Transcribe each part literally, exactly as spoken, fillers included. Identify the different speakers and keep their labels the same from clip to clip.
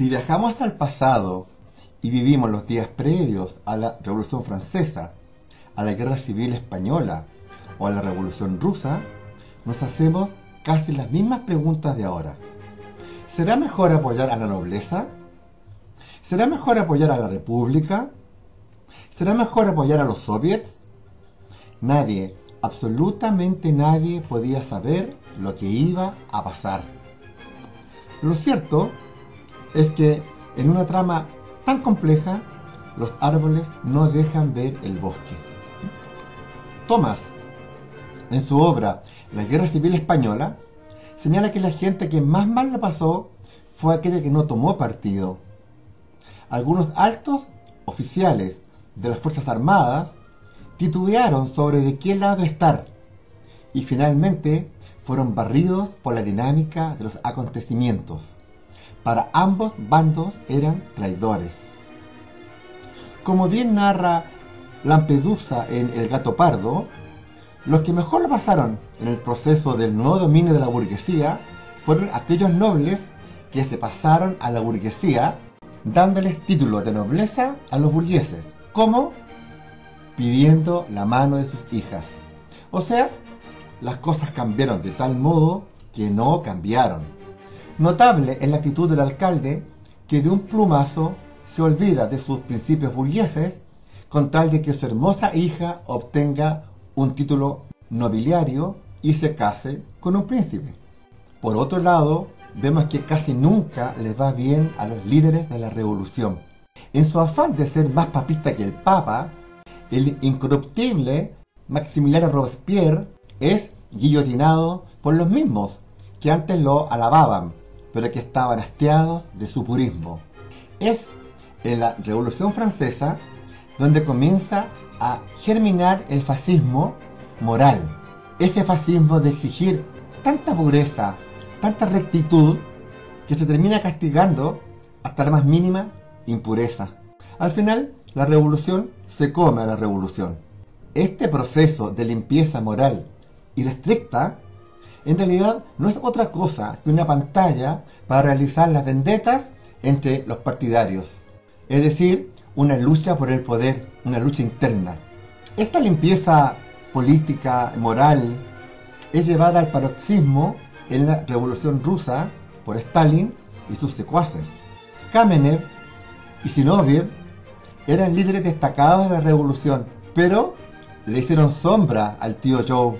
Speaker 1: Si viajamos al pasado y vivimos los días previos a la Revolución Francesa, a la Guerra Civil Española o a la Revolución Rusa, nos hacemos casi las mismas preguntas de ahora. ¿Será mejor apoyar a la nobleza? ¿Será mejor apoyar a la República? ¿Será mejor apoyar a los soviets? Nadie, absolutamente nadie podía saber lo que iba a pasar. Lo cierto es que en una trama tan compleja, los árboles no dejan ver el bosque. Thomas, en su obra La Guerra Civil Española, señala que la gente que más mal lo pasó fue aquella que no tomó partido. Algunos altos oficiales de las Fuerzas Armadas titubearon sobre de qué lado estar y finalmente fueron barridos por la dinámica de los acontecimientos. Para ambos bandos eran traidores. Como bien narra Lampedusa en El Gato Pardo, los que mejor lo pasaron en el proceso del nuevo dominio de la burguesía fueron aquellos nobles que se pasaron a la burguesía, dándoles títulos de nobleza a los burgueses, como pidiendo la mano de sus hijas. O sea, las cosas cambiaron de tal modo que no cambiaron. Notable es la actitud del alcalde, que de un plumazo se olvida de sus principios burgueses con tal de que su hermosa hija obtenga un título nobiliario y se case con un príncipe. Por otro lado, vemos que casi nunca les va bien a los líderes de la revolución. En su afán de ser más papista que el Papa, el incorruptible Maximiliano Robespierre es guillotinado por los mismos que antes lo alababan, pero que estaban hastiados de su purismo. Es en la Revolución Francesa donde comienza a germinar el fascismo moral. Ese fascismo de exigir tanta pureza, tanta rectitud, que se termina castigando hasta la más mínima impureza. Al final, la revolución se come a la revolución. Este proceso de limpieza moral irrestricta en realidad no es otra cosa que una pantalla para realizar las vendetas entre los partidarios. Es decir, una lucha por el poder, una lucha interna. Esta limpieza política, moral, es llevada al paroxismo en la Revolución Rusa por Stalin y sus secuaces. Kamenev y Zinoviev eran líderes destacados de la revolución, pero le hicieron sombra al tío Joe.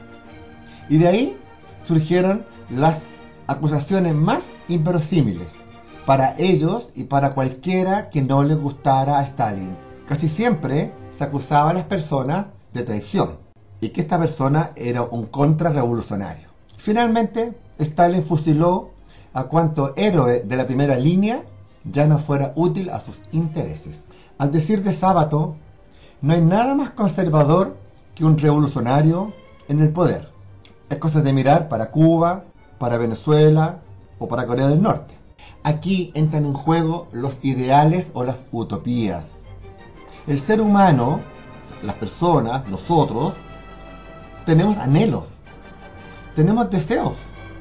Speaker 1: Y de ahí surgieron las acusaciones más inverosímiles para ellos y para cualquiera que no les gustara a Stalin. Casi siempre se acusaba a las personas de traición y que esta persona era un contrarrevolucionario. Finalmente, Stalin fusiló a cuanto héroe de la primera línea ya no fuera útil a sus intereses. Al decir de Sábato, no hay nada más conservador que un revolucionario en el poder. Es cosa de mirar para Cuba, para Venezuela o para Corea del Norte. Aquí entran en juego los ideales o las utopías. El ser humano, las personas, nosotros, tenemos anhelos, tenemos deseos,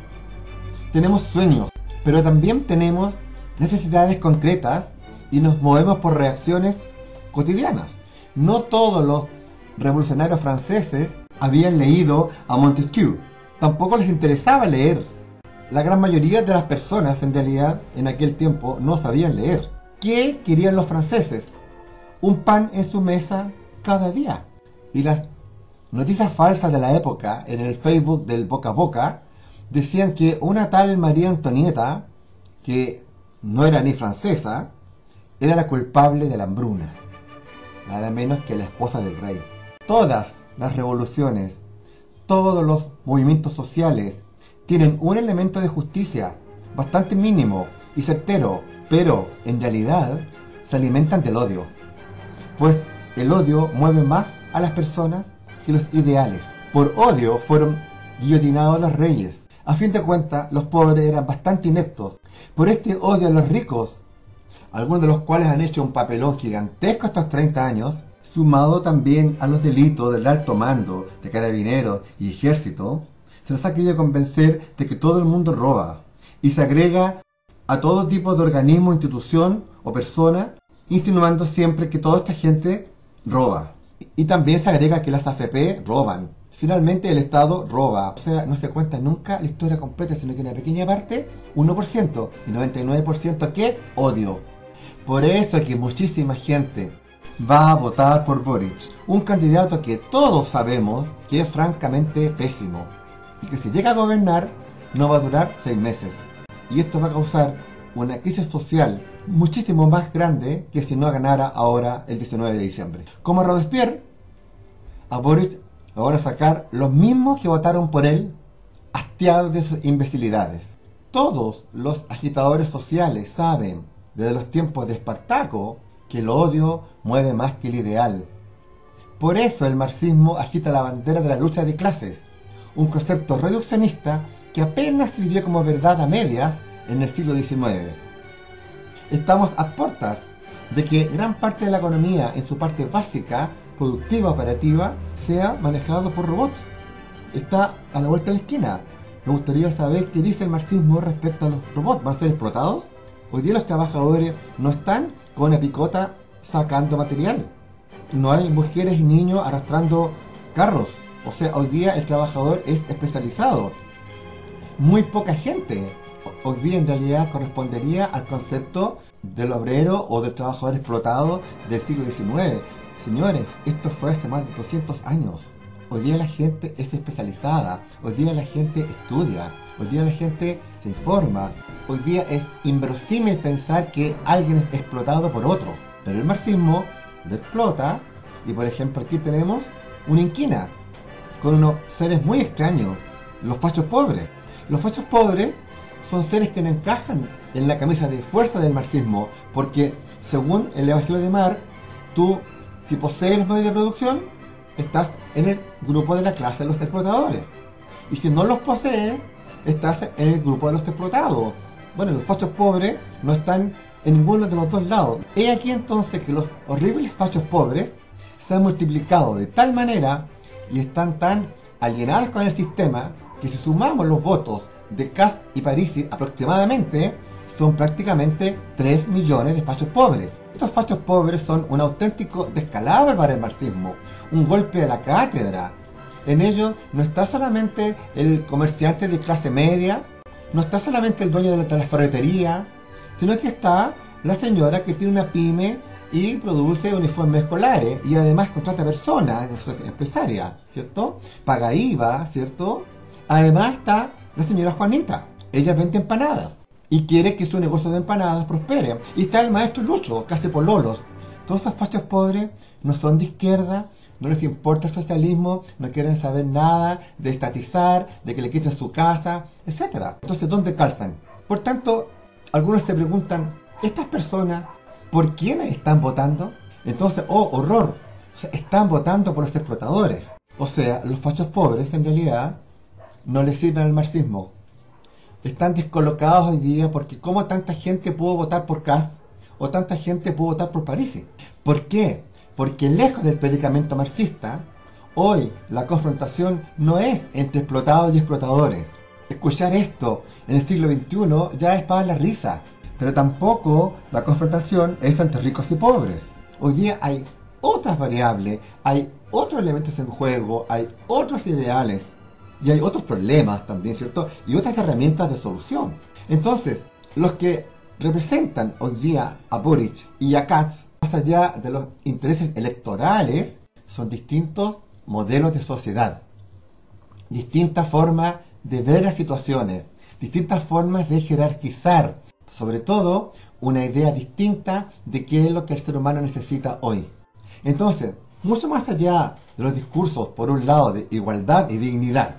Speaker 1: tenemos sueños, pero también tenemos necesidades concretas y nos movemos por reacciones cotidianas. No todos los revolucionarios franceses habían leído a Montesquieu. Tampoco les interesaba leer. La gran mayoría de las personas, en realidad, en aquel tiempo no sabían leer. ¿Qué querían los franceses? Un pan en su mesa cada día. Y las noticias falsas de la época, en el Facebook del boca a boca, decían que una tal María Antonieta, que no era ni francesa, era la culpable de la hambruna. Nada menos que la esposa del rey. Todas las revoluciones, todos los movimientos sociales tienen un elemento de justicia bastante mínimo y certero, pero en realidad se alimentan del odio, pues el odio mueve más a las personas que los ideales. Por odio fueron guillotinados los reyes. A fin de cuentas, los pobres eran bastante ineptos. Por este odio a los ricos, algunos de los cuales han hecho un papelón gigantesco estos treinta años, sumado también a los delitos del alto mando, de carabineros y ejército, se nos ha querido convencer de que todo el mundo roba, y se agrega a todo tipo de organismo, institución o persona, insinuando siempre que toda esta gente roba. Y también se agrega que las A F P roban. Finalmente el Estado roba. O sea, no se cuenta nunca la historia completa, sino que una pequeña parte, uno por ciento, y noventa y nueve por ciento ¿qué? Odio. Por eso es que muchísima gente va a votar por Boric, un candidato que todos sabemos que es francamente pésimo y que si llega a gobernar no va a durar seis meses. Y esto va a causar una crisis social muchísimo más grande que si no ganara ahora el diecinueve de diciembre. Como Robespierre, a Boric lo van a sacar los mismos que votaron por él, hastiados de sus imbecilidades. Todos los agitadores sociales saben, desde los tiempos de Espartaco, que el odio mueve más que el ideal. Por eso el marxismo agita la bandera de la lucha de clases, un concepto reduccionista que apenas sirvió como verdad a medias en el siglo diecinueve. Estamos a puertas de que gran parte de la economía, en su parte básica, productiva, operativa, sea manejado por robots. Está a la vuelta de la esquina. Me gustaría saber qué dice el marxismo respecto a los robots. ¿Van a ser explotados? Hoy día los trabajadores no están con una picota sacando material. No hay mujeres y niños arrastrando carros. O sea, hoy día el trabajador es especializado. Muy poca gente hoy día en realidad correspondería al concepto del obrero o del trabajador explotado del siglo diecinueve. Señores, esto fue hace más de doscientos años. Hoy día la gente es especializada, hoy día la gente estudia, hoy día la gente se informa. Hoy día es inverosímil pensar que alguien es explotado por otro. Pero el marxismo lo explota y, por ejemplo, aquí tenemos una inquina con unos seres muy extraños, los fachos pobres. Los fachos pobres son seres que no encajan en la camisa de fuerza del marxismo, porque según el Evangelio de Marx, tú, si posees los medios de producción, estás en el grupo de la clase de los explotadores. Y si no los posees, estás en el grupo de los explotados. Bueno, los fachos pobres no están en ninguno de los dos lados. He aquí entonces que los horribles fachos pobres se han multiplicado de tal manera y están tan alienados con el sistema que si sumamos los votos de Kast y Parisi aproximadamente, son prácticamente tres millones de fachos pobres. Estos fachos pobres son un auténtico descalabro para el marxismo, un golpe a la cátedra. En ellos no está solamente el comerciante de clase media, no está solamente el dueño de la, de la ferretería, sino que está la señora que tiene una pyme y produce uniformes escolares y además contrata personas, es empresaria, ¿cierto? Paga I V A, ¿cierto? Además está la señora Juanita, ella vende empanadas y quiere que su negocio de empanadas prospere. Y está el maestro Lucho, que hace pololos. Todos esos fachos pobres no son de izquierda, no les importa el socialismo, no quieren saber nada de estatizar, de que le quiten su casa, etcétera. Entonces, ¿dónde calzan? Por tanto, algunos se preguntan, ¿estas personas por quiénes están votando? Entonces, oh, horror, o sea, están votando por los explotadores. O sea, los fachos pobres en realidad no les sirven al marxismo. Están descolocados hoy día porque ¿cómo tanta gente pudo votar por Kast o tanta gente pudo votar por Parisi? ¿Por qué? Porque lejos del predicamento marxista, hoy la confrontación no es entre explotados y explotadores. Escuchar esto en el siglo veintiuno ya es para la risa, pero tampoco la confrontación es entre ricos y pobres. Hoy día hay otras variables, hay otros elementos en juego, hay otros ideales. Y hay otros problemas también, ¿cierto? Y otras herramientas de solución. Entonces, los que representan hoy día a Boric y a Kast, más allá de los intereses electorales, son distintos modelos de sociedad, distintas formas de ver las situaciones, distintas formas de jerarquizar, sobre todo una idea distinta de qué es lo que el ser humano necesita hoy. Entonces, mucho más allá de los discursos, por un lado, de igualdad y dignidad,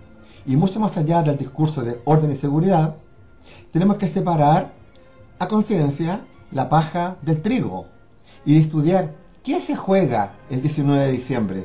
Speaker 1: y mucho más allá del discurso de orden y seguridad, tenemos que separar a conciencia la paja del trigo y estudiar qué se juega el diecinueve de diciembre.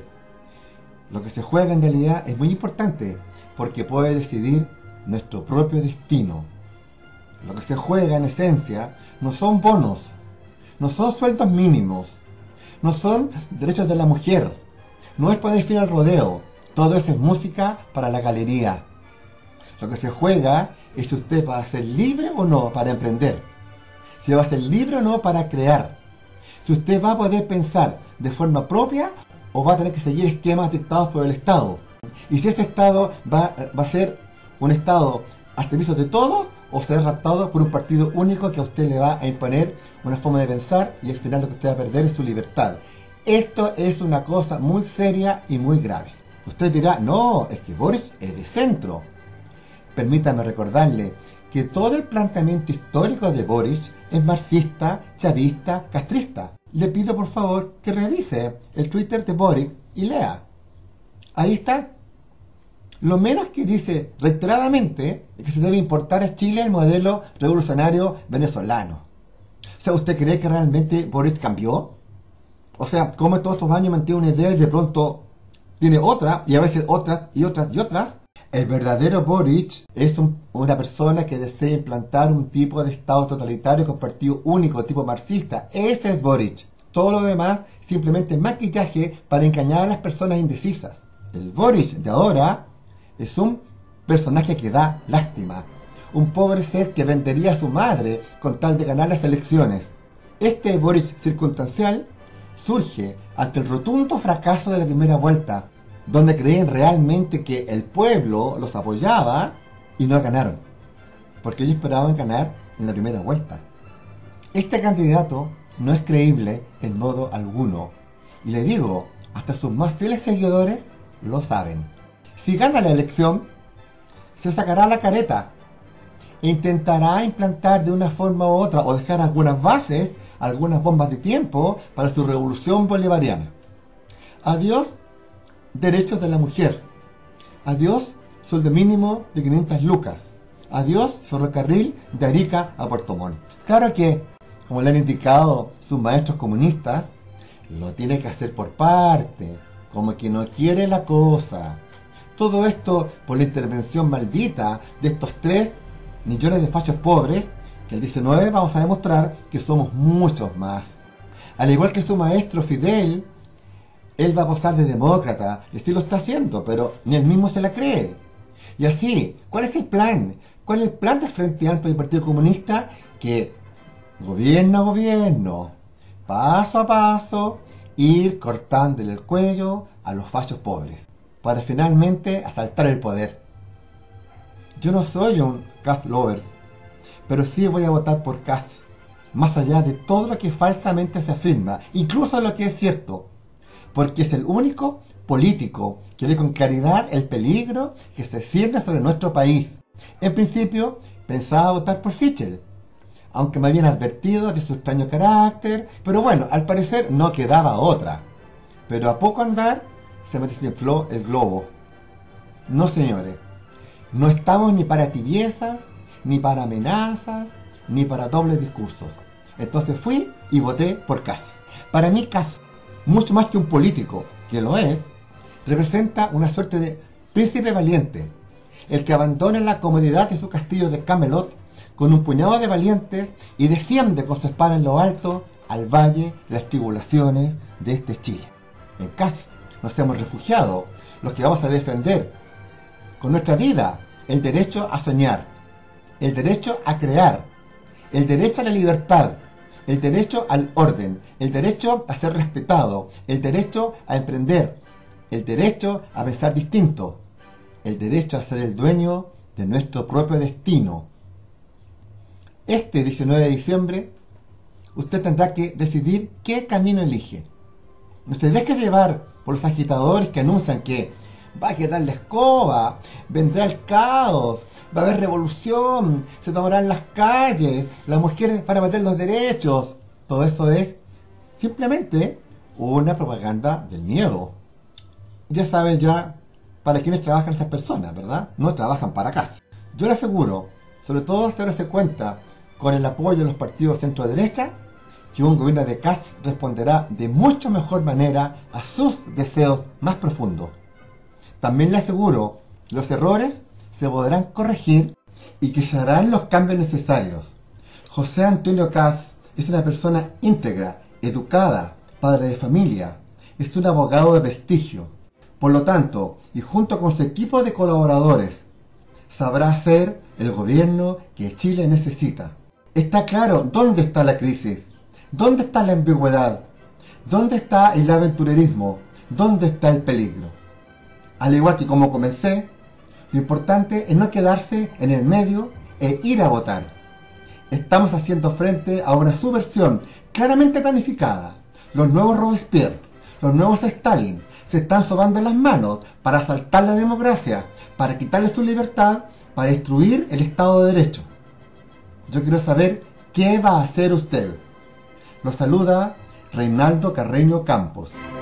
Speaker 1: Lo que se juega en realidad es muy importante porque puede decidir nuestro propio destino. Lo que se juega en esencia no son bonos, no son sueldos mínimos, no son derechos de la mujer, no es poder ir al rodeo. Todo eso es música para la galería. Lo que se juega es si usted va a ser libre o no para emprender, si va a ser libre o no para crear, si usted va a poder pensar de forma propia o va a tener que seguir esquemas dictados por el Estado, y si ese Estado va, va a ser un Estado al servicio de todos o será raptado por un partido único que a usted le va a imponer una forma de pensar y al final lo que usted va a perder es su libertad. Esto es una cosa muy seria y muy grave. Usted dirá, no, es que Boric es de centro. Permítame recordarle que todo el planteamiento histórico de Boric es marxista, chavista, castrista. Le pido por favor que revise el Twitter de Boric y lea. Ahí está. Lo menos que dice reiteradamente es que se debe importar a Chile el modelo revolucionario venezolano. O sea, ¿usted cree que realmente Boric cambió? O sea, ¿cómo todos estos años mantiene una idea y de pronto tiene otra, y a veces otras, y otras, y otras? El verdadero Boric es un, una persona que desea implantar un tipo de Estado totalitario con partido único, tipo marxista. Ese es Boric. Todo lo demás simplemente maquillaje para engañar a las personas indecisas. El Boric de ahora es un personaje que da lástima. Un pobre ser que vendería a su madre con tal de ganar las elecciones. Este Boric circunstancial surge ante el rotundo fracaso de la primera vuelta, donde creían realmente que el pueblo los apoyaba y no ganaron, porque ellos esperaban ganar en la primera vuelta. Este candidato no es creíble en modo alguno, y le digo, hasta sus más fieles seguidores lo saben. Si gana la elección, se sacará la careta e intentará implantar de una forma u otra o dejar algunas bases, algunas bombas de tiempo para su revolución bolivariana. Adiós derechos de la mujer. Adiós sueldo mínimo de quinientas lucas. Adiós ferrocarril de Arica a Puerto Montt. Claro que, como le han indicado sus maestros comunistas, lo tiene que hacer por parte, como que no quiere la cosa. Todo esto por la intervención maldita de estos tres millones de fachos pobres, que el diecinueve vamos a demostrar que somos muchos más. Al igual que su maestro Fidel, él va a posar de demócrata, y sí lo está haciendo, pero ni él mismo se la cree. Y así, ¿cuál es el plan? ¿Cuál es el plan del Frente Amplio del Partido Comunista? Que gobierno a gobierno, paso a paso, ir cortándole el cuello a los fachos pobres, para finalmente asaltar el poder. Yo no soy un Kast lovers, pero sí voy a votar por Kast, más allá de todo lo que falsamente se afirma, incluso de lo que es cierto, porque es el único político que ve con claridad el peligro que se cierne sobre nuestro país. En principio, pensaba votar por Sichel, aunque me habían advertido de su extraño carácter, pero bueno, al parecer no quedaba otra. Pero a poco andar, se me desinfló el globo. No, señores, no estamos ni para tibiezas, ni para amenazas, ni para dobles discursos. Entonces fui y voté por Kast. Para mí Kast, mucho más que un político, que lo es, representa una suerte de príncipe valiente, el que abandona la comodidad de su castillo de Camelot con un puñado de valientes y desciende con su espada en lo alto al valle de las tribulaciones de este Chile. En Kast nos hemos refugiado, los que vamos a defender con nuestra vida el derecho a soñar, el derecho a crear, el derecho a la libertad, el derecho al orden, el derecho a ser respetado, el derecho a emprender, el derecho a pensar distinto, el derecho a ser el dueño de nuestro propio destino. Este diecinueve de diciembre, usted tendrá que decidir qué camino elige. No se deje llevar por los agitadores que anuncian que va a quedar la escoba, vendrá el caos, va a haber revolución, se tomarán las calles, las mujeres van a perder los derechos. Todo eso es simplemente una propaganda del miedo. Ya saben ya para quiénes trabajan esas personas, ¿verdad? No trabajan para Kast. Yo le aseguro, sobre todo si darse cuenta con el apoyo de los partidos centro-derecha, que un gobierno de Kast responderá de mucho mejor manera a sus deseos más profundos. También le aseguro, los errores se podrán corregir y que se harán los cambios necesarios. José Antonio Kast es una persona íntegra, educada, padre de familia, es un abogado de prestigio. Por lo tanto, y junto con su equipo de colaboradores, sabrá hacer el gobierno que Chile necesita. Está claro dónde está la crisis, dónde está la ambigüedad, dónde está el aventurerismo, dónde está el peligro. Al igual que como comencé, lo importante es no quedarse en el medio e ir a votar. Estamos haciendo frente a una subversión claramente planificada. Los nuevos Robespierre, los nuevos Stalin, se están sobando las manos para asaltar la democracia, para quitarle su libertad, para destruir el Estado de Derecho. Yo quiero saber qué va a hacer usted. Lo saluda Reinaldo Carreño Campos.